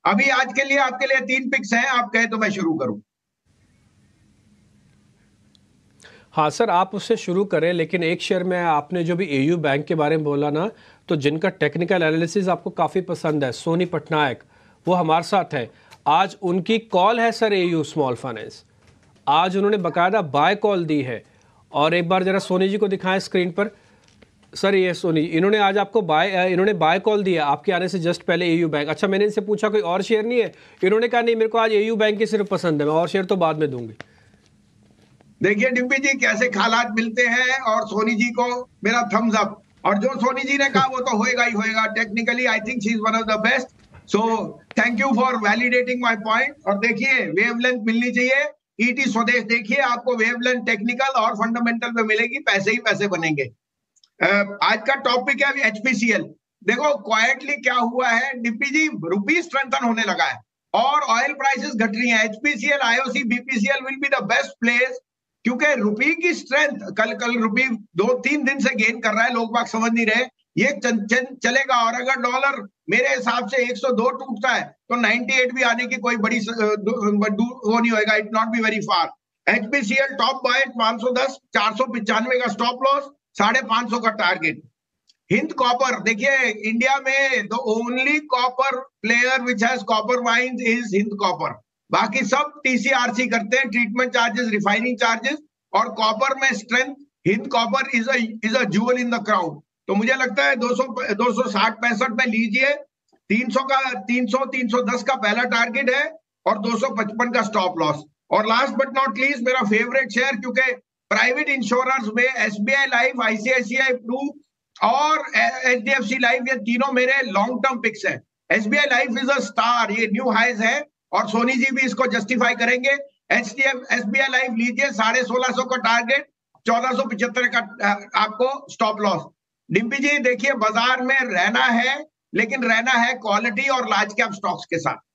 अभी आज के लिए आपके लिए 3 पिक्स हैं, आप कहे तो मैं शुरू करूं। हाँ सर, आप उससे शुरू करें, लेकिन एक शेयर में आपने जो भी एयू बैंक के बारे में बोला ना, तो जिनका टेक्निकल एनालिसिस आपको काफ़ी पसंद है, सोनी पटनायक, वो हमारे साथ है। आज उनकी कॉल है सर, एयू स्मॉल फाइनेंस, आज उन्होंने बाकायदा बाय कॉल दी है। और एक बार जरा सोनी जी को दिखाएं स्क्रीन पर। सर ये सोनी, इन्होंने आज आपको इन्होंने बाय कॉल दिया आपके आने से जस्ट पहले एयू बैंक। अच्छा, मैंने इनसे पूछा कोई और शेयर नहीं है, इन्होंने कहा नहीं, मेरे को आज एयू बैंक की सिर्फ पसंद है, मैं और शेयर तो बाद में दूंगी। देखिए डिम्पी जी कैसे खालात मिलते हैं, और सोनी जी को मेरा थम्स अप। और जो सोनी जी ने कहा वो तो होएगा ही होएगा। Technically I think she is one of the best. So thank you for validating my point. और देखिए वेवलेंथ मिलनी चाहिए, ईटी स्वदेश देखिए, आपको वेवलेंथ टेक्निकल और फंडामेंटल में मिलेगी, पैसे ही पैसे बनेंगे। आज का टॉपिक है एचपीसीएल। देखो क्वाइटली क्या हुआ है डिम्पी जी, रुपी स्ट्रेंथन होने लगा है और ऑयल प्राइसेस घट रही है। HPCL, IOC, BPCL will be the best place, क्योंकि रुपी की स्ट्रेंथ कल रुपी 2-3 दिन से गेन कर रहा है, लोग बाग समझ नहीं रहे ये चलेगा। और अगर डॉलर मेरे हिसाब से 102 टूटता है तो 98 भी आने की कोई बड़ी वो नहीं होएगा, it not be very far. HPCL top buy 510, 495 का स्टॉप लॉस, 550 का टारगेट। हिंद कॉपर, देखिए इंडिया में the only copper player which has copper mines is Hind copper. बाकी सब टीसीआरसी करते हैं, ट्रीटमेंट चार्जेस, रिफाइनिंग चार्जेस, और कॉपर में strength Hind copper is a jewel in the crown. तो मुझे लगता है 260-65 में लीजिए। 310 का पहला टारगेट है और 255 का स्टॉप लॉस। और लास्ट बट नॉट लीस्ट मेरा फेवरेट शेयर, क्योंकि प्राइवेट इंश्योरेंस में एसबीआई लाइफ, आईसीआईसीआई ब्लू और एचडीएफसी लाइफ, ये तीनों मेरे लॉन्ग टर्म पिक्स हैं। SBI life is a star, ये न्यू हाइज है और सोनी जी भी इसको जस्टिफाई करेंगे। एसबीआई लाइफ लीजिए, 1650 का टारगेट, 1475 का आपको स्टॉप लॉस। डिम्पी जी देखिए बाजार में रहना है, लेकिन रहना है क्वालिटी और लार्ज कैप स्टॉक्स के साथ।